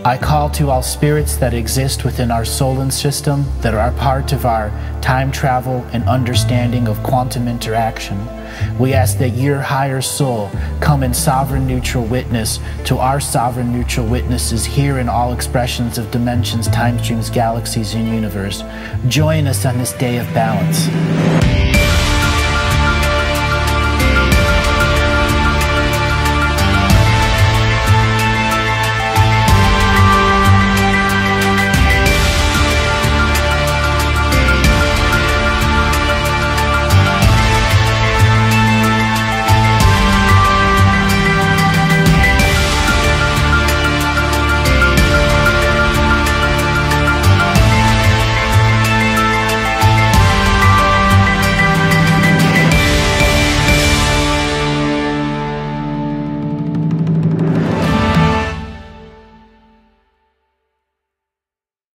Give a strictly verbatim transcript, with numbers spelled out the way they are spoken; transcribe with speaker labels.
Speaker 1: I call to all spirits that exist within our solar system that are part of our time travel and understanding of quantum interaction. We ask that your higher soul come in sovereign neutral witness to our sovereign neutral witnesses here in all expressions of dimensions, time streams, galaxies, and universe. Join us on this day of balance.